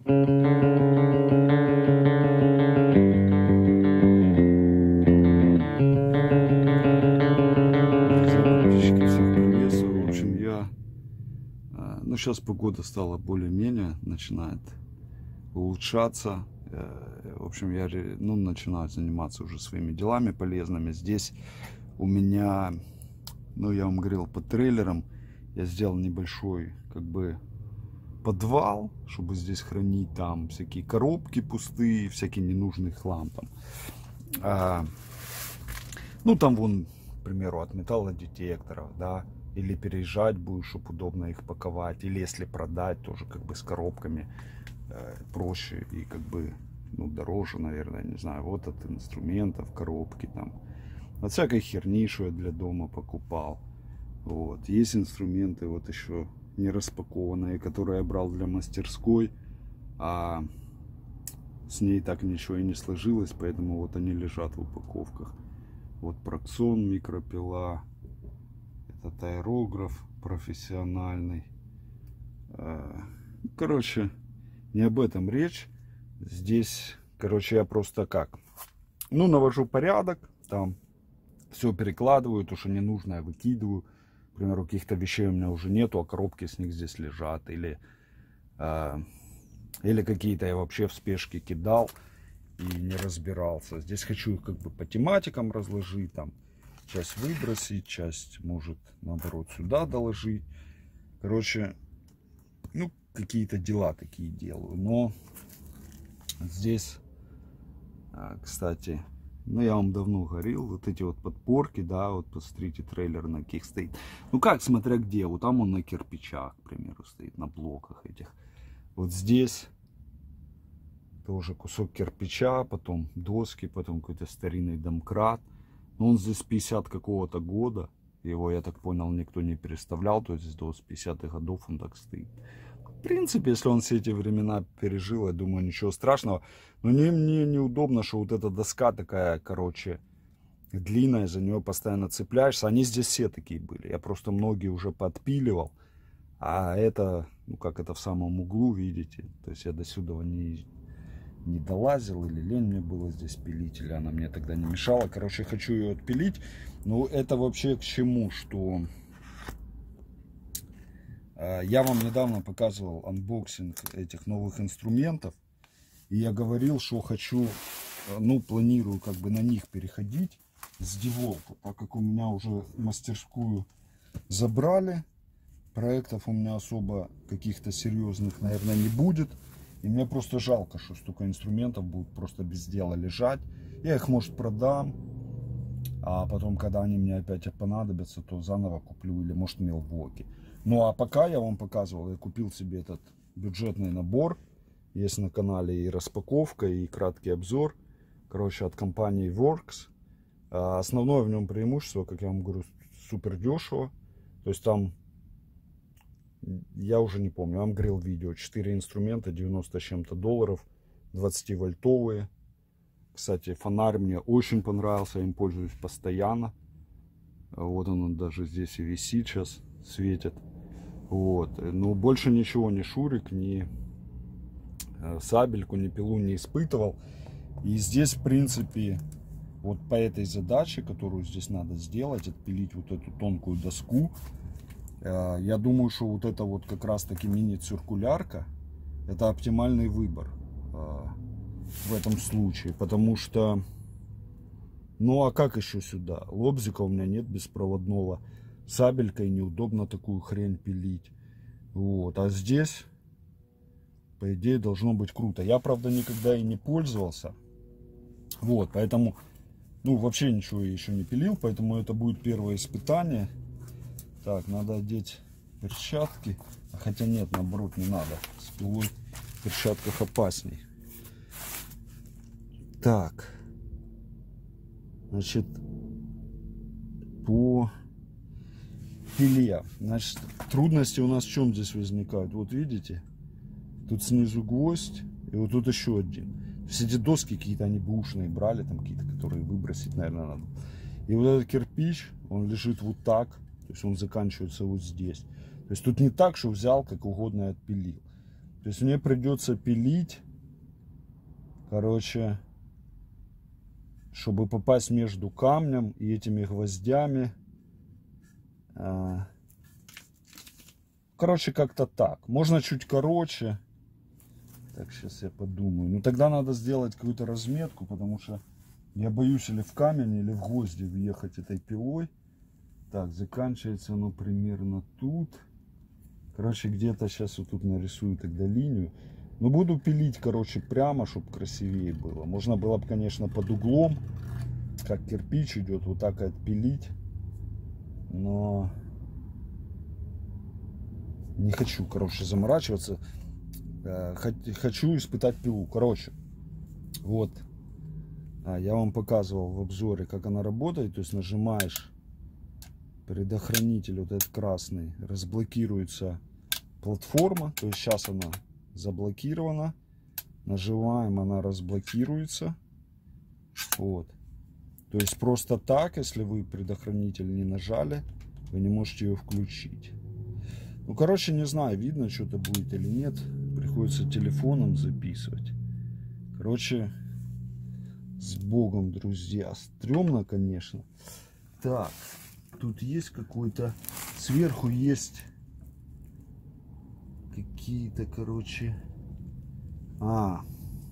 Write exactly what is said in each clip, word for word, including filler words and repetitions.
Ну, сейчас погода стала более-менее, начинает улучшаться. В общем, я ну, начинаю заниматься уже своими делами полезными. Здесь у меня, ну, я вам говорил, под трейлером я сделал небольшой, как бы, подвал, чтобы здесь хранить там всякие коробки пустые, всякий ненужный хлам там. А, ну, там вон, к примеру, от металлодетекторов, да, или переезжать будешь, чтобы удобно их паковать, или если продать, тоже как бы с коробками э, проще и как бы, ну, дороже, наверное, не знаю. Вот от инструментов, коробки там, от всякой херни, что я для дома покупал. Вот. Есть инструменты вот еще не распакованные, которые я брал для мастерской, а с ней так ничего и не сложилось, поэтому вот они лежат в упаковках. Вот Проксон, микропила. Это аэрограф профессиональный. Короче, не об этом речь. Здесь, короче, я просто как? Ну, навожу порядок. Там все перекладываю, то, что ненужное выкидываю. К примеру, каких-то вещей у меня уже нету, а коробки с них здесь лежат. Или, э, или какие-то я вообще в спешке кидал и не разбирался. Здесь хочу их как бы по тематикам разложить. Там часть выбросить, часть, может, наоборот, сюда доложить. Короче, ну, какие-то дела такие делаю. Но здесь, кстати, ну, я вам давно говорил, вот эти вот подпорки, да, вот посмотрите, трейлер на каких стоит. Ну, как, смотря где, вот там он на кирпичах, к примеру, стоит, на блоках этих. Вот здесь тоже кусок кирпича, потом доски, потом какой-то старинный домкрат. Но он здесь пятьдесят какого-то года. Его, я так понял, никто не переставлял. То есть до пятидесятых годов он так стоит. В принципе, если он все эти времена пережил, я думаю, ничего страшного. Но мне, мне неудобно, что вот эта доска такая, короче, длинная. За нее постоянно цепляешься. Они здесь все такие были. Я просто многие уже подпиливал. А это, ну как это в самом углу, видите. То есть я до сюда не... не долазил, или лень мне было здесь пилить, или она мне тогда не мешала. Короче, хочу ее отпилить. Но это вообще к чему, что э, я вам недавно показывал анбоксинг этих новых инструментов, и я говорил, что хочу, э, ну, планирую как бы на них переходить с деволка, так как у меня уже мастерскую забрали, проектов у меня особо каких-то серьезных, наверное, не будет. И мне просто жалко, что столько инструментов будут просто без дела лежать. Я их, может, продам, а потом, когда они мне опять понадобятся, то заново куплю, или, может, Милвоки. Ну, а пока я вам показывал, я купил себе этот бюджетный набор. Есть на канале и распаковка, и краткий обзор. Короче, от компании Works. Основное в нем преимущество, как я вам говорю, супер дешево. То есть там... Я уже не помню, я вам говорил видео, четыре инструмента, девяносто с чем-то долларов, двадцативольтовые. Кстати, фонарь мне очень понравился, я им пользуюсь постоянно. Вот он даже здесь и висит сейчас, светит. Вот. Но больше ничего, ни шурик, ни сабельку, ни пилу не испытывал. И здесь, в принципе, вот по этой задаче, которую здесь надо сделать, отпилить вот эту тонкую доску, я думаю, что вот это вот как раз таки мини-циркулярка, это оптимальный выбор в этом случае, потому что, ну а как еще сюда? Лобзика у меня нет беспроводного, сабелькой неудобно такую хрень пилить, вот, а здесь, по идее, должно быть круто. Я, правда, никогда и не пользовался, вот, поэтому, ну, вообще ничего я еще не пилил, поэтому это будет первое испытание. Так, надо одеть перчатки. Хотя нет, наоборот, не надо. С пилой в перчатках опасней. Так. Значит, по пиле. Значит, трудности у нас в чем здесь возникают? Вот видите? Тут снизу гвоздь. И вот тут еще один. Все эти доски какие-то, они бэушные брали. Там какие-то, которые выбросить, наверное, надо. И вот этот кирпич, он лежит вот так. То есть он заканчивается вот здесь. То есть тут не так, что взял как угодно и отпилил. То есть мне придется пилить, короче, чтобы попасть между камнем и этими гвоздями. Короче, как-то так. Можно чуть короче. Так, сейчас я подумаю. Ну, тогда надо сделать какую-то разметку, потому что я боюсь или в камень, или в гвозди въехать этой пилой. Так, заканчивается оно примерно тут. Короче, где-то сейчас вот тут нарисую тогда линию. Но буду пилить, короче, прямо, чтобы красивее было. Можно было бы, конечно, под углом, как кирпич идет, вот так отпилить. Но не хочу, короче, заморачиваться. Хочу испытать пилу. Короче, вот. А, я вам показывал в обзоре, как она работает. То есть нажимаешь предохранитель, вот этот красный, разблокируется платформа. То есть сейчас она заблокирована. Нажимаем, она разблокируется. Вот. То есть просто так, если вы предохранитель не нажали, вы не можете ее включить. Ну, короче, не знаю, видно что-то будет или нет. Приходится телефоном записывать. Короче, с Богом, друзья. Стремно, конечно. Так, тут есть какой-то... Сверху есть какие-то, короче... А.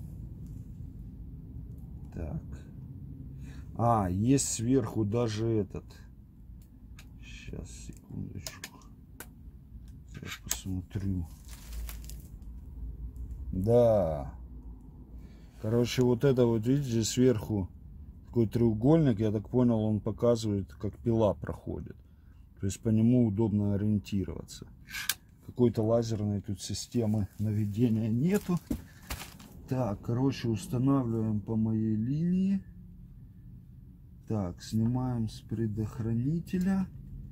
Так. А, есть сверху даже этот. Сейчас, секундочку. Я посмотрю. Да. Короче, вот это вот, видите, сверху такой треугольник. Я так понял, он показывает, как пила проходит. То есть по нему удобно ориентироваться. Какой-то лазерной тут системы наведения нету. Так, короче, устанавливаем по моей линии. Так, снимаем с предохранителя.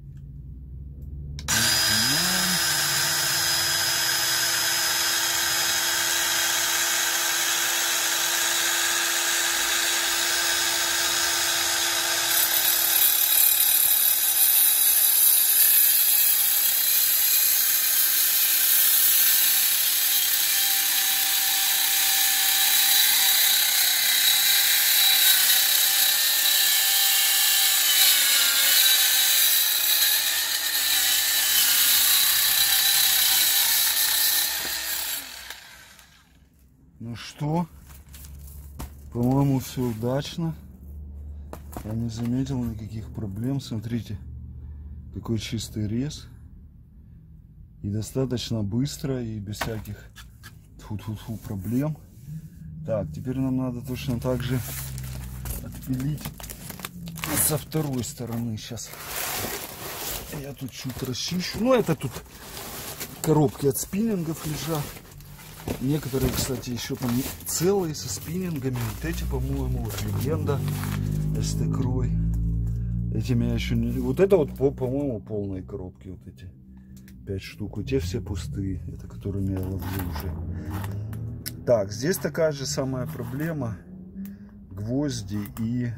Ну что, по-моему, все удачно. Я не заметил никаких проблем. Смотрите, какой чистый рез. И достаточно быстро, и без всяких тьфу-тьфу-тьфу проблем. Так, теперь нам надо точно так же отпилить со второй стороны. Сейчас я тут чуть расчищу. Ну, это тут коробки от спиннингов лежат. Некоторые, кстати, еще там целые со спиннингами. Вот эти, по-моему, вот легенда Эстекрой. Этими я еще не... Вот это вот, по-моему, полные коробки. Вот эти пять штук. Вот те все пустые. Это которыми я ловлю уже. Так, здесь такая же самая проблема. Гвозди и...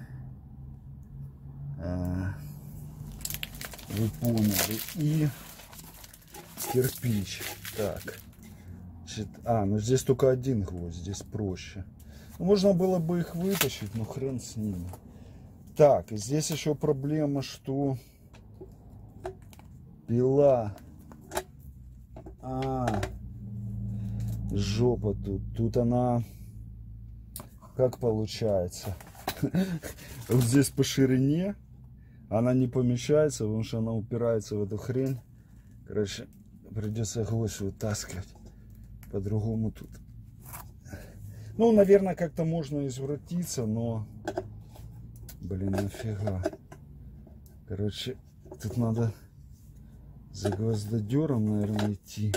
А, вы поняли. И кирпич. Так. А, ну здесь только один гвоздь, здесь проще. Можно было бы их вытащить, но хрен с ними. Так, и здесь еще проблема, что пила. А, жопа тут. Тут она, как получается, вот здесь по ширине она не помещается, потому что она упирается в эту хрень. Короче, придется гвоздь вытаскивать. По-другому тут. Ну, наверное, как-то можно извратиться, но... Блин, нафига. Короче, тут надо за гвоздодером, наверное, идти.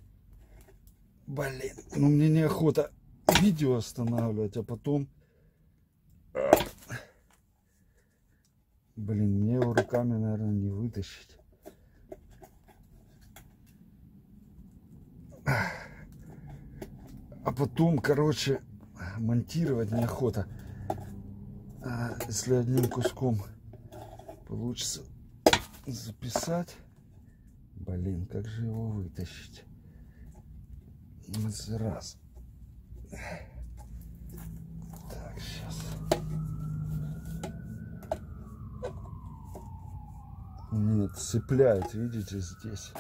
Блин, ну мне неохота видео останавливать, а потом... Блин, мне его руками, наверное, не вытащить. А потом, короче, монтировать неохота. А если одним куском получится записать. Блин, как же его вытащить? Раз. Так, сейчас. Нет, цепляет, видите, здесь.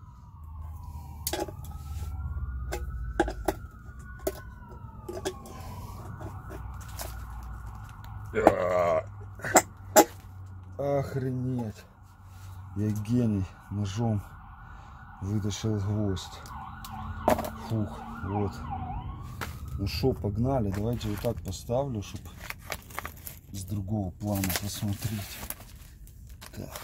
Охренеть. Я гений. Ножом вытащил гвоздь. Фух, вот. Ну что, погнали. Давайте вот так поставлю, чтобы с другого плана посмотреть. Так.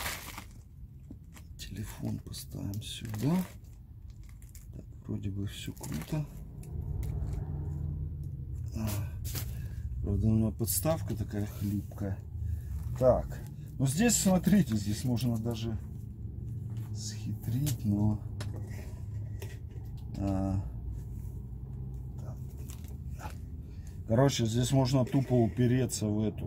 Телефон поставим сюда. Так, вроде бы все круто. А, правда, у меня подставка такая хлипкая. Так. Ну здесь, смотрите, здесь можно даже схитрить, но... А, короче, здесь можно тупо упереться в эту...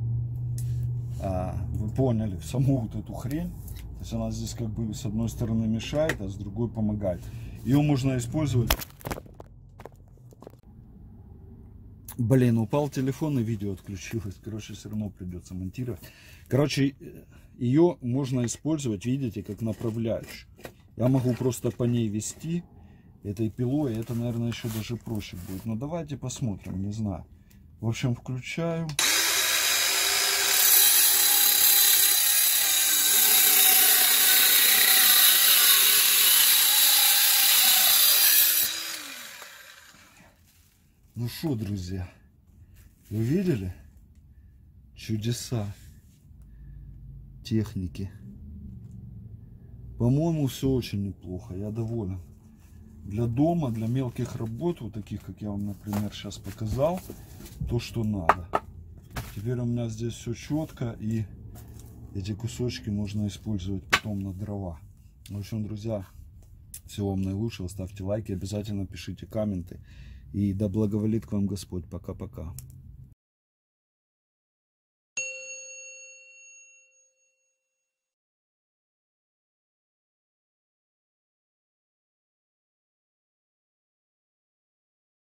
А, вы поняли, в саму вот эту хрень. То есть она здесь как бы с одной стороны мешает, а с другой помогает. Ее можно использовать... Блин, упал телефон и видео отключилось. Короче, все равно придется монтировать. Короче, ее можно использовать, видите, как направляющую. Я могу просто по ней вести этой пилой. Это, наверное, еще даже проще будет. Но давайте посмотрим, не знаю. В общем, включаю. Ну что, друзья, вы видели чудеса техники? По-моему, все очень неплохо, я доволен. Для дома, для мелких работ, вот таких, как я вам, например, сейчас показал, то, что надо. Теперь у меня здесь все четко, и эти кусочки можно использовать потом на дрова. В общем, друзья, всего вам наилучшего, ставьте лайки, обязательно пишите комменты. И да благоволит к вам Господь. Пока-пока.